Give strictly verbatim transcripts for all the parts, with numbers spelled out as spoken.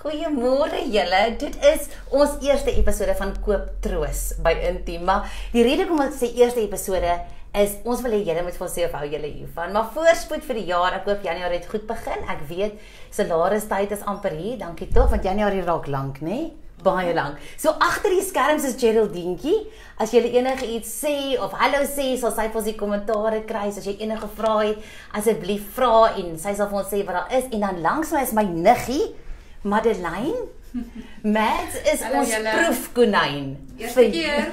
Goeiemôre julle, dit is ons eerste episode van Koop Troos by Intima. Die rede kom ek sê eerste episode is, ons wil hê julle moet vir ons sê of hou julle hiervan, maar voorspoed vir die jaar, ek hoop Januarie het goed begin, ek weet, salaristyd is amper hier, dankie tog, want Januarie raak lank, nee? Baie lank. So agter die skerms is Geraldientjie. As jy enige iets sê of hallo sê, sal sy vir ons die kommentare kry. As jy enige vrae het, asseblief vra en sy sal vir ons sê wat daar is. En dan langs my is my niggie, Madeleine. Mads is hallo, ons jylle. proefkonyn. Eerste keer.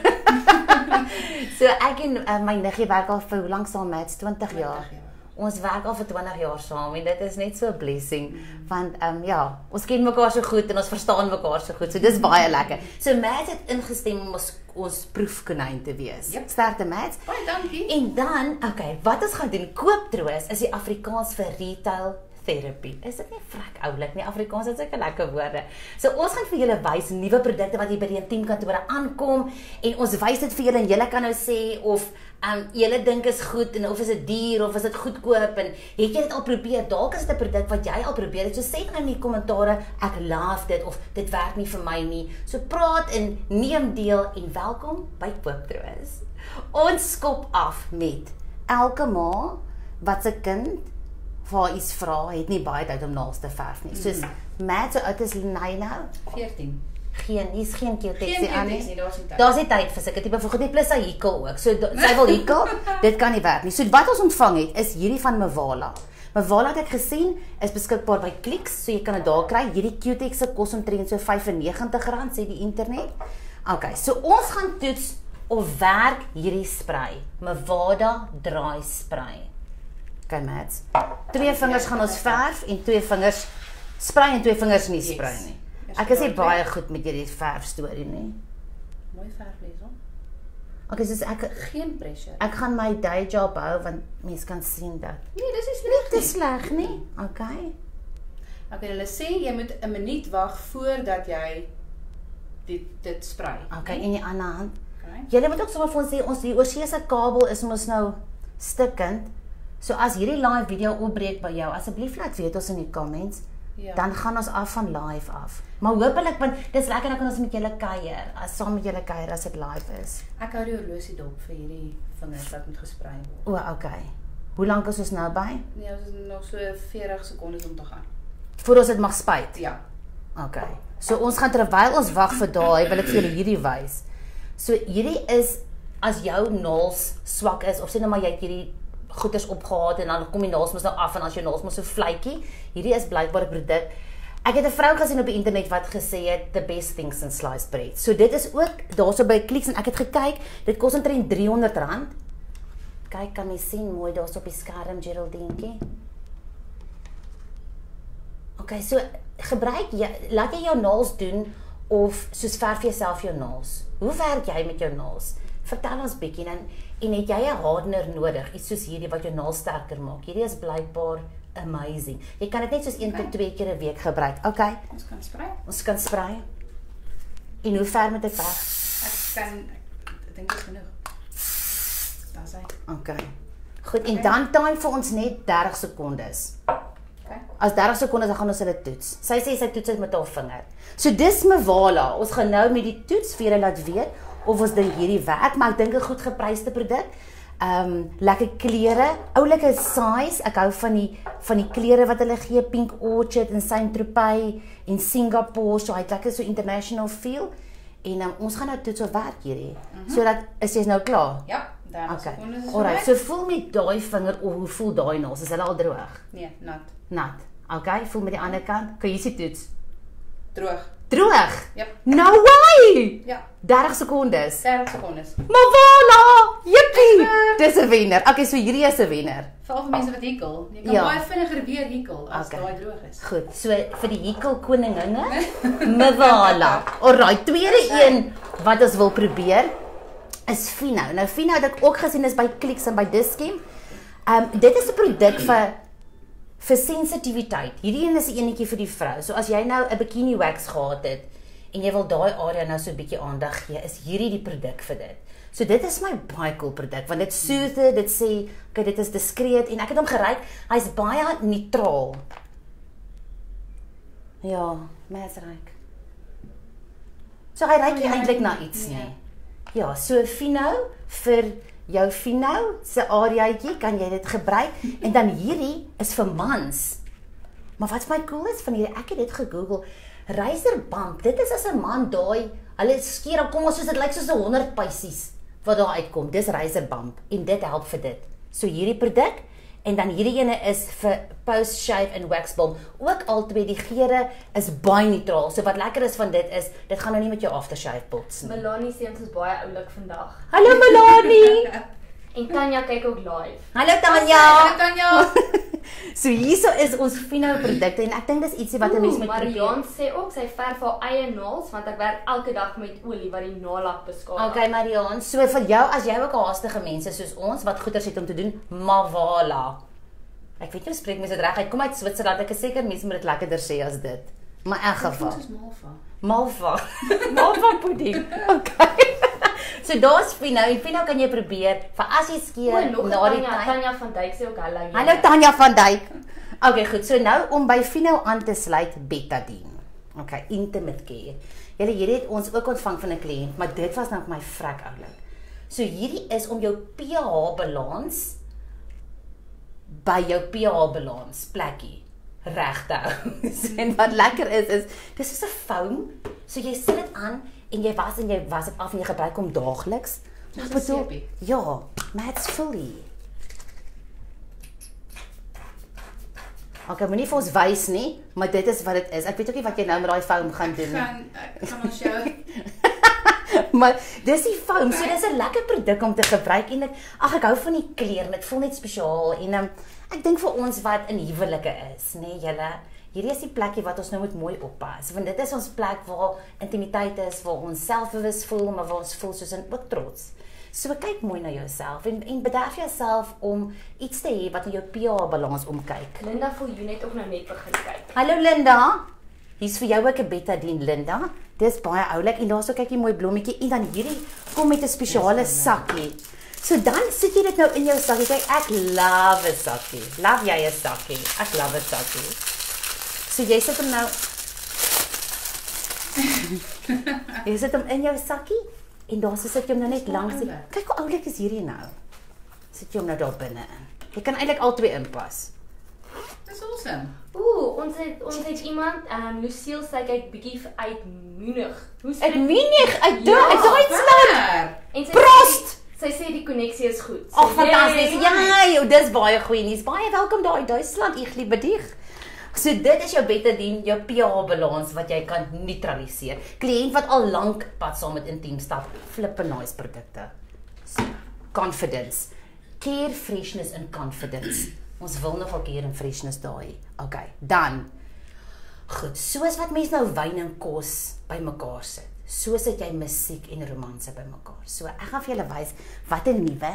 So ek en uh, my niggie werk al vir hoe lank saam, Mads? twintig jaar. jaar. Ons werk al vir twintig jaar saam en dit is net so 'n blessing, mm. want um, ja, ons ken mekaar so goed en ons verstaan mekaar so goed, so dis baie lekker. So Mads het ingestem om ons, ons proefkonyn te wees. Yep. Sterkte Mads. Baie dankie. En dan, okay, wat ons gaan doen, Koop Troos is die Afrikaans vir retail therapy. Is dit nie vrek oulik nie? Afrikaans het sulke lekker woorde. So ons gaan vir julle wys nuwe produkte wat hier by die intiemkantore aankom en ons wys dit vir julle en julle kan nou sê of um, julle dink is goed en of is dit duur of is dit goedkoop en het jy dit al probeer? Dalk is dit 'n produk wat jy al probeer het. So sê dan in die kommentare ek love dit of dit werk nie vir my nie. So praat en neem deel en welkom by Koop Troos. Ons skop af met elke ma wat se kind vir iets vra, het nie baie tyd om naels te verf nie. Soos Matt, so oud is hy nou? veertien. Geen, hier's geen Q-tex Geen aan Q-tex nie. nie, daar's nie tyd. Daar's nie tyd vir sulke tipe vir goed nie, plus hy hikel ook. So sy wil hikel, dit kan nie werk nie. So wat ons ontvang het, is hierdie van Mavala. Mavala het ek gesien, is beskikbaar by Clicks, so jy kan dit daar kry. Hierdie Q-tex se kos omtrent so vyf en negentig rand, sê die internet. Okay, so ons gaan toets of werk hierdie spray. Mavada draai spray. Okay, Mads. Twee vingers gaan ons verf en twee vingers spray en twee vingers nie spray nie. Ek is nie baie goed met hierdie verf storie nie. Mooi verflesel. Okay, so ek Geen pressure. ek gaan my day job hou want mense kan sien dat. Nee, dis is sleg Dit is sleg nie. Okay. Okay, hulle sê jy moet 'n minuut wag voordat jy dit dit sprei. Okay, in die ander hand. Okay. Julle moet ook sommer vir ons sê ons die oorseese kabel is mos nou stikkend. So as hierdie live video opbreek by jou, asseblief laat weet ons in die comments. Ja. Dan gaan ons af van live af. Maar hopelik, want dis lekker dat ons met julle kuier, as saam met julle kuier as dit live is. Ek hou die horlosie dop vir hierdie vingers wat moet gesprei O, word. okay. Hoe lank is ons nou by? Nee, ons is nog so veertig sekondes om te gaan. Voor ons dit mag spuit. Ja. Okay. So ons gaan terwyl ons wag vir daai, wil ek vir julle hierdie wys. So hierdie is as jou naels swak is of sê nou maar jy het hierdie goeders opgehaat en dan kom die naels mos nou af en as jou naels mos so vletjie. Hierdie is blykbaar 'n produk. Ek het 'n vrou gesien op die internet wat gesê het the best things in sliced bread. So dit is ook daarso by Clicks en ek het gekyk, dit kos omtrent driehonderd rand. Kyk, kan jy sien mooi daarso op die skerm Geraldientjie. Okay, so gebruik jy laat jy jou naels doen of soos verf jy self jou naels? Hoe werk jy met jou naels? Vertel ons bietjie dan en het jy 'n hardener nodig, iets soos hierdie wat jou naels sterker maak. Hierdie is blykbaar amazing. Jy kan dit net soos een tot twee keer 'n week gebruik. Okay. Ons kan sprei. Ons kan sprei. En hoe ver moet dit weg? Ek kan ek, ek dink dit is genoeg. Daar's hy. Okay. Goed, en dan time vir ons net dertig sekondes. Okay. As dertig sekondes dan gaan ons hulle toets. Sy sê sy toets dit met haar vinger. So dis Mavala. Ons gaan nou met die toets vir julle laat weet of ons dink hierdie werk, maar ek dink 'n goed gepryste produk. Ehm um, lekker klere, oulike size. Ek hou van die van die klere wat hulle gee, Pink Orchard en Saint-Tropez en Singapore, so hy het lekker so international feel. En um, ons gaan nou toets of werk hierdie. Mm -hmm. Sodat is jy nou klaar? Ja, dertig Okay. sekondes is Alright, verby. so voel met daai vinger of hoe voel daai naels? Is hulle al droog? Nee, nat. Nat. Okay, voel met die ander kant. Kan jy sien toets? Droog. Droog. Yep. No way. Ja, dertig sekondes. dertig sekondes. Mavala! Jippie! Dis 'n wenner. Okay, so hierdie is 'n wenner. Veral vir mense wat hikel. Jy kan Ja. baie vinniger weer hikel as Okay. daai droog is. Goed, so vir die hikel koninginne, Mavala. Alright, tweede een wat ons wil probeer is Fino. Nou Fino het ek ook gesien is by Clicks en by Dis-Chem. Um dit is 'n produk vir vir sensitiwiteit. Hierdie een is 'n enetjie vir die vrou. So as jy nou 'n bikini wax gehad het en jy wil daai area nou so 'n bietjie aandag gee, is hierdie die produk vir dit. So dit is my baie cool produk want dit soothe, dit sê, okay, dit is diskreet en ek het hom geryk. Hy's baie neutraal. Ja, mens ryk. So hy ryk nie Oh, ja, eintlik na iets nee. nie. Ja, so Fino vir jou Fino se areaatjie kan jy dit gebruik en dan hierdie is vir mans. Maar wat vir my cool is van hierdie, ek het dit gegoogel. Razor bump, dit is as 'n man daai, hulle skeer dan kom ons soos dit lyk soos 'n honderd pysies wat daar uitkom. Dis razor bump en dit help vir dit. So hierdie produk en dan hierdie ene is vir post shave en wax balm. Ook albei die geure is baie neutraal. So wat lekker is van dit is dit gaan nou nie met jou aftershave bots nie. Melanie sê ons is baie oulik vandag. Hallo Melanie. En Tanya kyk ook live. Hallo Hallo Tanya. Tanya. So hierso is ons Fino produkte en ek dink dis ietsie wat 'n mens moet probeer. Marianne sê ook sy verf haar eie naels want ek werk elke dag met olie wat die naellak beskadig. Okay Marianne, so vir jou as jy ook 'n haastige mens is soos ons wat goeders het om te doen, Mavala. Ek weet jy spreek mens dit reg uit. Kom uit Switserland, ek is seker mense moet dit lekkerder sê as dit. Maar in geval. Soos Malva. Malva. Malva pudding. Okay. So daar's Fino, en Fino kan jy probeer vir as jy O, skeer nog na die Tanya, tyd. Tanya van Dijk sê ook hallo. Hallo Tanya van Dijk. Okay, goed. So nou om by Fino aan te sluit, Betadine. Okay, intimate care. Julle hierdie het ons ook ontvang van 'n kliënt, maar dit was nou vir my vrek oulik. So hierdie is om jou pH balans by jou pH balans plekkie reg te hou. En wat lekker is is dis soos 'n foam. So jy sit dit aan en jy was en jy was dit af en jy gebruik hom daagliks. Soos Ek 'n bedoel, seepie. ja, maar it's fully. Okay, moenie vir ons wys nie, maar dit is wat dit is. Ek weet ook nie wat jy nou met daai foam gaan doen nie. Gaan ek gaan ons jou Maar dis die foam, so dis 'n lekker produk om te gebruik en ek ag ek hou van die kleur, dit voel net spesiaal en um, ek dink vir ons wat in huwelike is, nê, nee, julle, hierdie is die plekkie wat ons nou moet mooi oppas, want dit is ons plek waar intimiteit is, waar ons selfbewus voel, maar waar ons voel soos en ook trots. So kyk mooi na jouself en en bederf jouself om iets te hê wat in jou pH balans omkyk. Linda Viljoen het ook nou net begin kyk. Hallo Linda. Hier's vir jou ook 'n Betadine Linda. Dis baie oulik en daar's ook kyk 'n mooi blommetjie en dan hierdie kom met 'n spesiale sakkie. So dan sit jy dit nou in jou sakkie. Kyk, ek love 'n sakkie. Love jy 'n sakkie? Ek love 'n sakkie. So jy sit hom nou Jy sit hom in jou sakkie en daar sit jy hom nou net langs. Die, kyk hoe oulik is hierdie nou. Sit jy hom nou daar binne in. Jy kan eintlik al twee inpas. Dis awesome. Ooh, ons het ons het iemand, ehm um, Lucille sê kyk bietjie uit Munich. Hoe Ek Munich uit Ja, uit Duitsland. Ver. En sy Prost! Sê, sy sê die koneksie is goed. Ag So, fantasties. yay. Ja, jou dis baie goeie nuus. Baie welkom daar in Duitsland, ek liebe dich. So dit is jou Betadine, jou pH balans wat jy kan neutraliseer. Kliënt wat al lank pad saam met Intiem stap, flippe nice produkte. So, confidence. Care, freshness en confidence. Ons wil nogal care en freshness daai. Okay, dan. Goed, soos wat mense nou wyn en kos bymekaar sit. So sit jy musiek en romanse bymekaar. So ek gaan vir julle wys wat 'n nuwe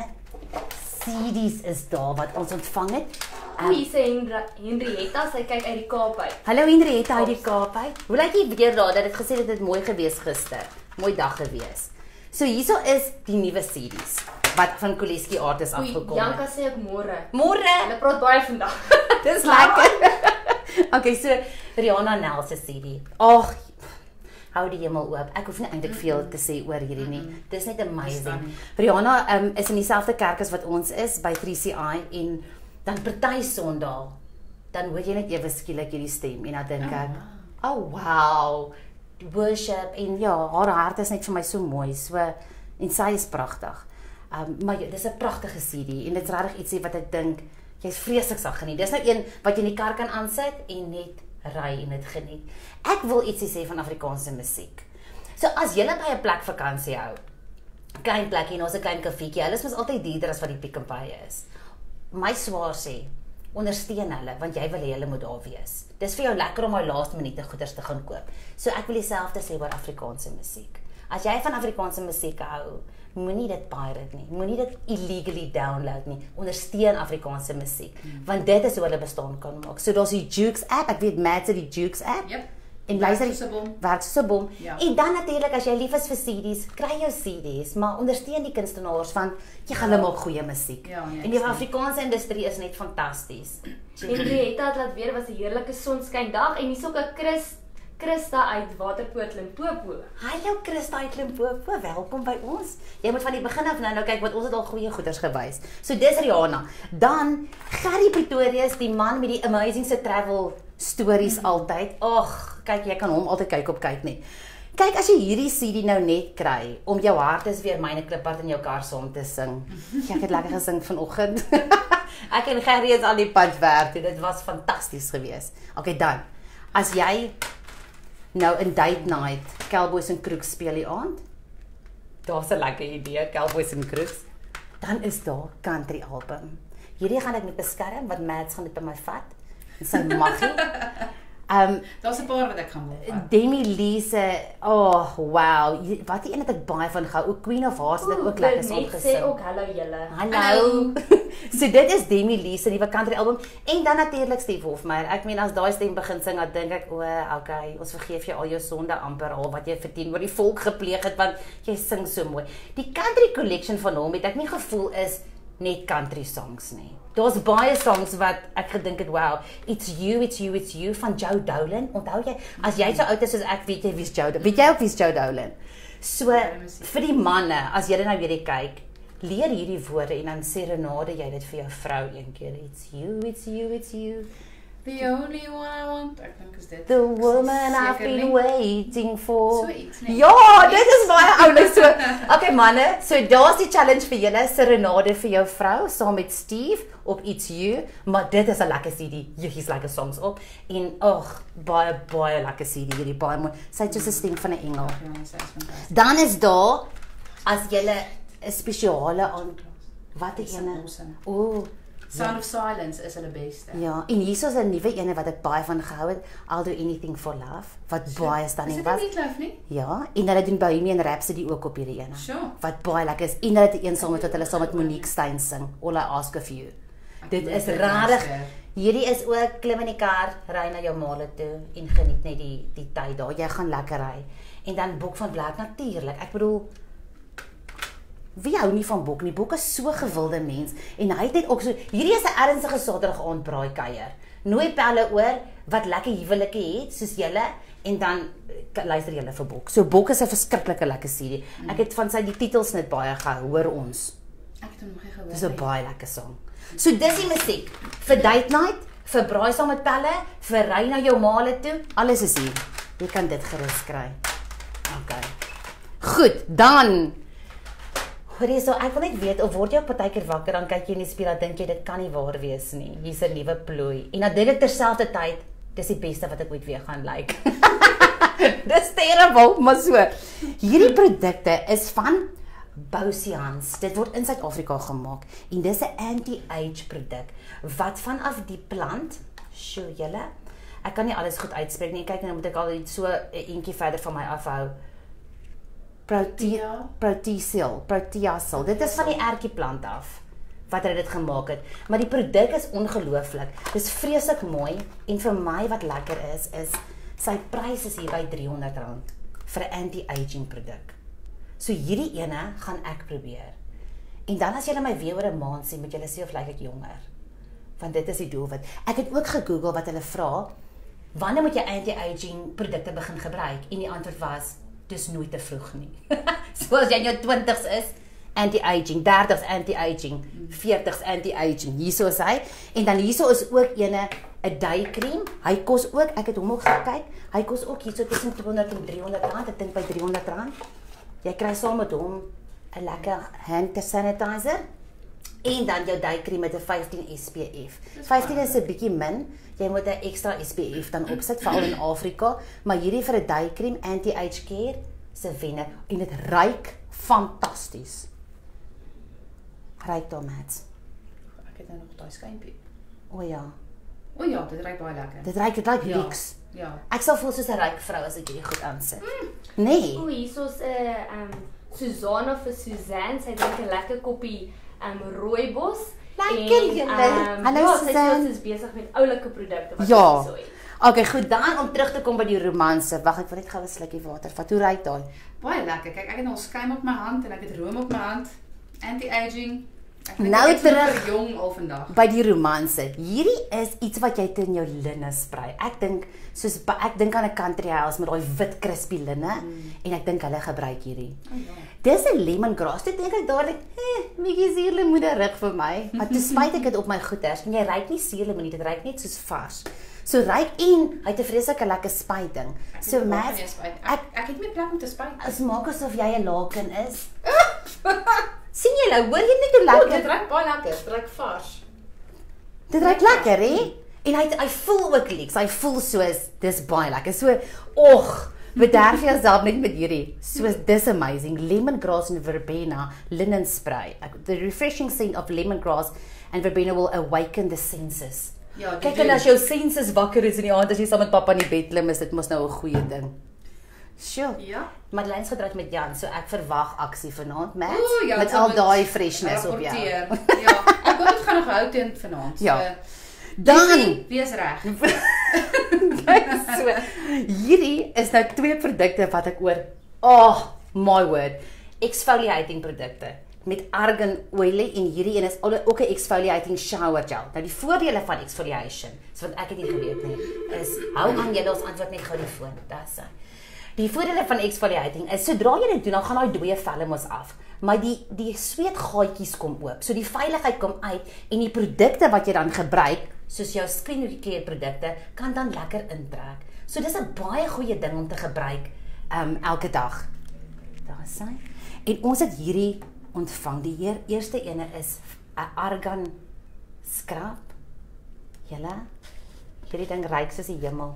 C Ds is daar wat ons ontvang het. Um, Wie sê Henri- Henrietta, sy kyk uit die Kaap uit. Hallo Henrietta uit die Kaap uit. Hoe lyk jy weer daar? Dat het gesê dat dit mooi gewees gister. Mooi dag gewees. So hierso is die nuwe C Ds wat van Koleski Art is Oei, afgekom. Janka sê ook môre. Môre. Hulle praat baie vandag. Dis lekker. Okay, so Rihanna Nel se C D. Ag, hou die hemel oop. Ek hoef nie eintlik veel te sê oor hierdie nie. Dis net amazing. Rihanna um, is in dieselfde kerk as wat ons is by three C I en dan party Sondag. Dan hoor jy net ewe skielik hierdie stem en dan dink ek, oh wow, die worship en ja, haar hart is net vir my so mooi. So en sy is pragtig. Um, maar ja, dis 'n pragtige C D en dit's regtig ietsie wat ek dink jy's vreeslik sal geniet. Dis nou een wat jy in die kar kan aansit en net ry en dit geniet. Ek wil ietsie sê van Afrikaanse musiek. So as jy by 'n plek vakansie hou, klein plekkie en ons 'n klein kaffietjie, hulle is mos altyd duurder as wat die Pick n Pay is. My swaar sê, ondersteun hulle want jy wil hê hulle moet daar wees. Dis vir jou lekker om daai laaste minute goeders te gaan koop. So ek wil dieselfde sê oor Afrikaanse musiek. As jy van Afrikaanse musiek hou, moenie dit pirate nie. Moenie dit illegally download nie. Ondersteun Afrikaanse musiek, hmm. want dit is hoe hulle bestaan kan maak. So daar's die Jukes app. Ek weet Matt se die Jukes app. Yep. En luister, Werk soos 'n bom. werk soos 'n bom. Ja. En dan natuurlik as jy lief is vir C D's, kry jou C D's, maar ondersteun die kunstenaars want jy gaan hulle maak goeie musiek. Ja, nee, en die ek Afrikaanse industrie is net fantasties. En Rietta het laat weer was 'n heerlike sonskyn dag en hier's ook 'n Chris Christa uit Waterpoort Limpopo. Hallo Christa uit Limpopo, welkom by ons. Jy moet van die begin af nou nou kyk wat ons het al goeie goeders gewys. So dis Rihanna. Dan Gerry Pretorius, die man met die amazing se travel stories mm-hmm. altyd. Ag, kyk jy kan hom altyd kyk op kyk net. Kyk as jy hierdie C D nou net kry om jou hart is weer myne kliphart in jou kar saam te sing. Ja, ek het lekker gesing vanoggend. Ek en Gerry is al die pad werk toe. Dit was fantasties geweest. Okay, dan. As jy nou in date night Cowboys en Crooks speel die aand. Daar's 'n lekker idee, Cowboys en Crooks. Dan is daar country album. Hierdie gaan ek net beskerm want Mads gaan dit by my vat. En sy maggie. Um Daar's 'n paar wat ek gaan wil. Demi Lee se, oh wow, wat die een het ek baie van gehou. Ook Queen of Hearts het ek ook lekker saam gesing. Sê ook hallo julle. Hallo. So dit is Demi Lee se nuwe country album en dan natuurlik Steve Hofmeyr. Ek meen as daai stem begin sing, dan dink ek, o, okay, ons vergeef jou al jou sonde amper al wat jy verdien wat die volk gepleeg het want jy sing so mooi. Die country collection van hom het ek nie gevoel is net country songs nie. Daar's baie songs wat ek gedink het, wow, It's You, It's You, It's You van Joe Dolan. Onthou jy, as jy so oud is soos ek, weet jy wie's Joe Dolan. Weet jy ook wie's Joe Dolan? So vir die manne, as jy nou weer kyk, leer hierdie woorde en dan serenade jy dit vir jou vrou een keer. It's you, it's you, it's you. The only one I want. Ek dink is dit. The woman I've been waiting for. So iets, nee. Ja, dit is baie oulik so. Okay manne, so daar's die challenge vir julle, serenade vir jou vrou saam met Steve op It's You, maar dit is 'n lekker C D. Hier's lekker songs op en ag, baie baie lekker C D hierdie, baie mooi. Sy het so 'n stem van 'n engel. Ja, sy is fantasties. Dan is daar as julle 'n spesiale aan wat Dis die ene. awesome. O, Sound of Silence is hulle beste. ja, en hier is 'n nuwe ene wat ek baie van gehou het, I'll Do Anything for Love, wat baie stunning Is was. dit nie Meatloaf nie? Ja, en hulle doen Bohemian Rhapsody ook op hierdie ene. Sure. Wat baie lekker is. En hulle het een saam met wat hulle saam met Monique Stein sing, All I Ask of You. Dit moet is dit rarig. luister. Hierdie is ook klim in die kar, ry na jou maale toe en geniet net die die tyd daar. Jy gaan lekker ry. En dan Bok van Blerk natuurlik. Ek bedoel wie hou nie van Bok nie? Bok is so gewilde mens en hy het net ook so hierdie is 'n ernstige Saterdag aand braai kuier. Nooi pelle oor wat lekker huwelike het soos julle en dan luister julle vir Bok. So Bok is 'n verskriklike lekker C D. Ek het van sy die titels net baie gehou, hoor ons. Ek het hom nog nie gehoor. Dis 'n baie lekker song. So dis die musiek vir date night, vir braai saam met pelle, vir ry na jou maale toe. Alles is hier. Jy kan dit gerus kry. Okay. Goed, dan hoorie so, ek wil net weet of word jy op partykeer wakker dan kyk jy in die spieël en dink jy dit kan nie waar wees nie. Hier's 'n nuwe plooi. En dan dink ek terselfdertyd, dis die beste wat ek ooit weer gaan lyk. Dis terrible, maar so. Hierdie produkte is van Bausians. Dit word in Suid-Afrika gemaak en dis 'n anti-age produk wat vanaf die plant, sjoe julle, ek kan nie alles goed uitspreek nie. Kyk nou moet ek al iets so 'n eentjie verder van my afhou. Protea, Proteasil, Proteasil. Dit is van die ertjieplant af wat hulle dit gemaak het. Maar die produk is ongelooflik. Dis vreeslik mooi en vir my wat lekker is is sy prys is hier by driehonderd rand vir 'n anti-aging produk. So hierdie ene gaan ek probeer. En dan as julle my weer oor 'n maand sien, moet julle sê of lyk ek jonger. Want dit is die doelwit. Ek het ook gegoogel wat hulle vra, wanneer moet jy anti-aging produkte begin gebruik? En die antwoord was, dis nooit te vroeg nie. So as jy in jou twintigs is, anti-aging, dertigs anti-aging, veertigs anti-aging. Hierso is hy. En dan hierso is ook ene 'n daycream. Hy kos ook, ek het hom ook gekyk. Hy kos ook hierso tussen tweehonderd en driehonderd rand. Ek dink by driehonderd rand. Jy kry saam met hom 'n lekker hand sanitizer en dan jou daycream met 'n vyftien S P F. vyftien is 'n bietjie min. Jy moet 'n ekstra S P F dan opsit veral in Afrika, maar hierdie vir 'n daycream anti-age care se wenner en dit ruik fantasties. Ruik dan met. Ek het nou nog daai skympie. O ja. O ja, dit ruik baie lekker. Dit ruik dit ruik Ja. luxe. Ja. Ek sal voel soos 'n ryk vrou as ek hierdie goed aansit. Mm. Nee. O, hierso's 'n uh, um Susanna vir Suzanne, sy drink 'n lekker koppie um rooibos. Lekker julle. Um, Hallo ja, sy Suzanne. sê sy is besig met oulike produkte wat Ja. sy so het. Okay, goed, dan om terug te kom by die romanse. Wag, ek wil net gou 'n slukkie water vat. Hoe ruik daai? Baie lekker. Kyk, ek het nog skuim op my hand en ek het room op my hand. Anti-aging. Ek dink Nou ek is nog terug. verjong al vandag. By die romanse. Hierdie is iets wat jy teen jou linne sprei. Ek dink soos ek dink aan 'n country house met daai wit crispy linne mm. en ek dink hulle gebruik hierdie. Oh, ja. Dis 'n lemongrass. Toe dink ek dadelik, eh, bietjie suurlemoenerig vir my. Maar toe spuit ek dit op my goeders en jy ruik nie suurlemoen, dit ruik net soos vars. So ruik en hy het 'n vreeslike lekker spuiting. So Matt, ek ek het nie plek om te spuit. as maak asof jy 'n laken is. Sien julle, hoor jy net hoe Oh, lekker? dit ruik baie lekker. Dit ruik vars. Dit ruik lekker, hè? En hy hy voel ook lekker. Hy voel soos dis baie lekker. So, och, bederf jouself net met hierdie. So dis amazing. Lemongrass and verbena linen spray. The refreshing scent of lemongrass and verbena will awaken the senses. Ja, dit Kyk, doen. en as jou senses wakker is in die aand as jy saam met pappa in die bed klim, is dit mos nou 'n goeie ding. Sjoe. Ja. Madeline's getroud met Jan, so ek verwag aksie vanaand, Matt. Ooh, ja, met sy al moet daai freshness op jou. rapporteer. Ja, ek hoop dit gaan nog hou teen vanaand. Ja. So, Dan Lizzie, wees reg. so, hierdie is nou twee produkte wat ek oor, oh my word, exfoliating produkte met argan olie en hierdie een is ook 'n exfoliating shower gel. Nou die voordele van exfoliation, so wat ek het nie geweet nie, is hou aan julle ons antwoord net gou die foon. Dis hy. Die voordele van exfoliating is sodra jy dit doen, dan gaan daai dooie velle mos af. Maar die die sweetgaatjies kom oop. So die veiligheid kom uit en die produkte wat jy dan gebruik, soos jou skincare produkte, kan dan lekker intrek. So dis 'n baie goeie ding om te gebruik um elke dag. Daar is hy. En ons het hierdie ontvang. Die heer, eerste ene is 'n argan scrub. Julle, hierdie ding ruik soos die hemel.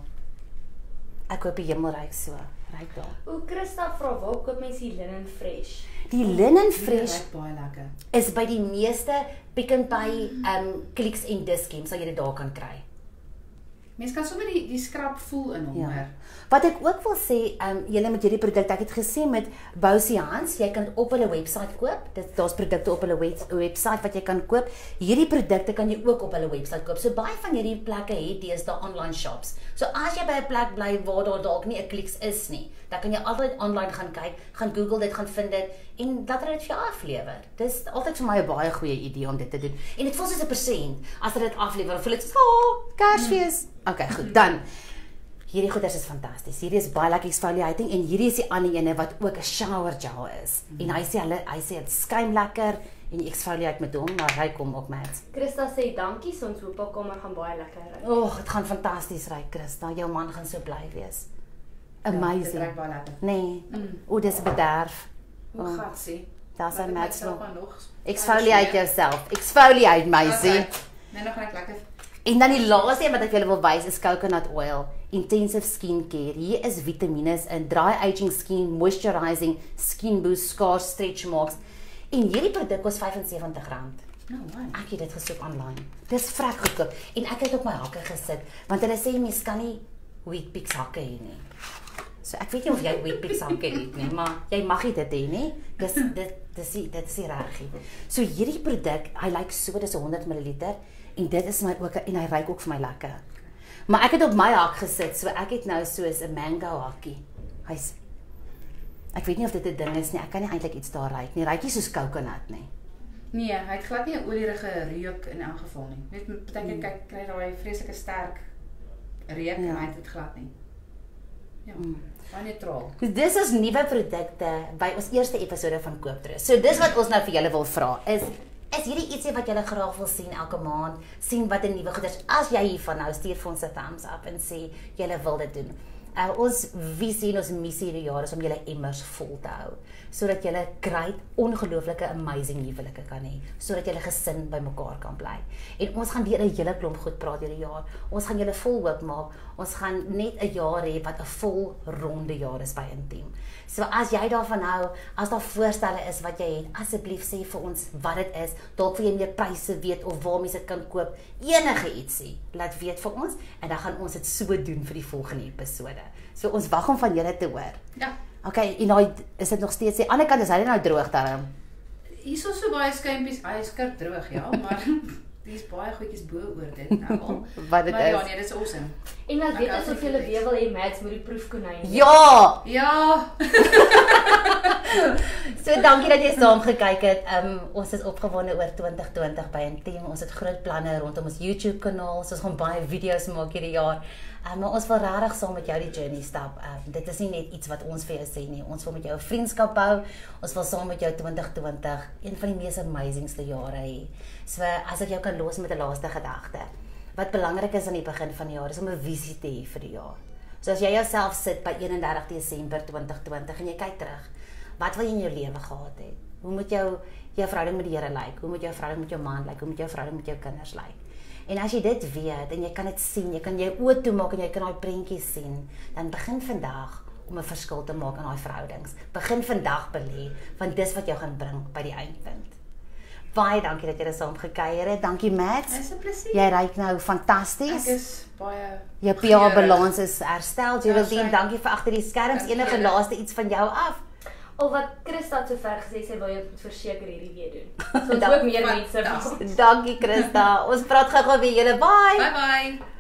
Ek hoop die hemel ruik so. Ruik daar. O, Christa vra waar koop mense die Linen Fresh? Die Linen Dit Fresh ruik baie lekker. is by die meeste Pick n Pay um Clicks en Dis-Chem sal jy dit daar kan kry. Mens kan sommer die die skrap voel in hom, Ja. hoor. Wat ek ook wil sê, um julle met hierdie produk, ek het gesê met Bousie Hans, jy kan op hulle webwerf koop. Dit daar's produkte op hulle webwerf wat jy kan koop. Hierdie produkte kan jy ook op hulle webwerf koop. So baie van hierdie plekke het deesdae online shops. So as jy by 'n plek bly waar daar dalk nie 'n Clicks is nie, dan kan jy altyd online gaan kyk, gaan Google dit, gaan vind dit en laat hulle dit vir jou aflewer. Dis altyd vir my 'n baie goeie idee om dit te doen. En dit voel soos 'n persent as hulle dit aflewer. Voel dit soos, "Oh, Kersfees." Okay, goed. Dan hierdie goeders is fantasties. Hierdie is baie lekker exfoliating en hierdie is die ander ene wat ook 'n shower gel is. Mm. En hy sê hulle hy sê dit skuim lekker en jy exfoliate met hom, maar hy kom ook met. Christa sê dankie, so ons hoopelkamer gaan baie lekker ry. O, oh, dit gaan fantasties ry, Christa. Jou man gaan so bly wees. Ja, dit Amazing. ruik baie lekker. Nee. Mm. O, dis bederf. Hoe Oh. gaan sê? Daar's 'n match nog. nog. Exfoliate yourself. Exfoliate, meisie. Okay. Nee, nog gelyk lekker. En dan die laaste een wat ek julle wil wys is coconut oil, intensive skin care. Hier is vitamiene in dry aging skin, moisturizing, skin boost, scars, stretch marks. En hierdie produk kos vyf en sewentig rand. Nou, man. Ek het dit gesoek online. Dis vrek goedkoop en ek het op my hakke gesit want hulle sê mens kan nie Weet-Bix hakke hê nie. So ek weet nie of jy Weet-Bix hakke het nie, maar jy mag nie dit hê nie. Dis dit dis die, dit is die regie. So hierdie produk, hy lyk so, dis honderd milliliter en dit is my ook en hy ruik ook vir my lekker. Maar ek het op my hak gesit, so ek het nou soos 'n mango hakkie. Hy's Ek weet nie of dit 'n ding is nie. Ek kan nie eintlik iets daar ruik nie. Ruik nie soos coconut nie. Nee, hy het glad nie 'n olierige reuk in elk geval nie. Net baie keer Mm. kyk kry daai vreeslike sterk reuk Ja. en hy het dit glad nie. Ja, Mm. baie neutraal. Dis is nuwe produkte by ons eerste episode van Kooptrus. So dis wat ons nou vir julle wil vra is is hierdie ietsie wat julle graag wil sien elke maand, sien wat 'n nuwe goeders. As jy hiervan hou, stuur vir ons 'n thumbs up en sê julle wil dit doen. Uh, ons visie en ons missie hierdie jaar is om julle emmers vol te hou, sodat julle great, ongelooflike, amazing huwelike kan hê, sodat julle gesin bymekaar kan bly. En ons gaan weer 'n hele klomp goed praat hierdie jaar. Ons gaan julle vol hoop maak. Ons gaan net 'n jaar hê wat 'n vol ronde jaar is by Intiem. So as jy daarvan hou, as daar voorstelle is wat jy het, asseblief sê vir ons wat dit is. Dalk wil jy meer pryse weet of waar mense dit kan koop. Enige ietsie, laat weet vir ons en dan gaan ons dit so doen vir die volgende episode. So ons wag om van julle te hoor. Ja. Okay, en nou is dit nog steeds, aan die ander kant is hy nou droog daarom. Hierso so baie skuimpies, hy is kerk droog, ja, maar Hier's baie goedjies bo oor dit nou al. Wat dit Maar ja, is. nee, dis awesome. En laat Ek weet hou ons of van julle dit. weer wil hê Mads moet die proefkonyn. Ja! Ja. So dankie dat jy saam gekyk het. Um, ons is opgewonde oor twintig twintig by Intiem. Ons het groot planne rondom ons YouTube kanaal. So ons gaan baie video's maak hierdie jaar. Um, maar ons wil regtig saam met jou die journey stap. Um, dit is nie net iets wat ons vir jou sê nie. Ons wil met jou 'n vriendskap bou. Ons wil saam met jou twintig twintig een van die mees amazingste jare hê. So as ek jou kan los met 'n laaste gedagte. Wat belangrik is aan die begin van die jaar is om 'n visie te hê vir die jaar. So as jy jouself sit by een en dertig Desember twintig twintig en jy kyk terug, wat wil jy in jou lewe gehad het? Hoe moet jou jou verhouding met die Here lyk? Hoe moet jou verhouding met jou man lyk? Hoe moet jou verhouding met jou kinders lyk? En as jy dit weet en jy kan dit sien, jy kan jou oë toemaak en jy kan daai prentjies sien, dan begin vandag om 'n verskil te maak in daai verhoudings. Begin vandag belê, want dis wat jou gaan bring by die eindpunt. Baie dankie dat jy dit saam gekuier het. Dankie Mads. Dis 'n plesier. Jy ryk nou fantasties. Ek is baie Jou pH-balans is herstel. Geraldine, sy- dankie vir agter die skerms. Dankie, Enige Here. laaste iets van jou af? Of wat Christa het sover gesê sy wil jou verseker hierdie weer doen. So ons ook meer mense. Fantasties. Dankie Christa. Ons praat gou-gou weer julle. Bye. Bye bye.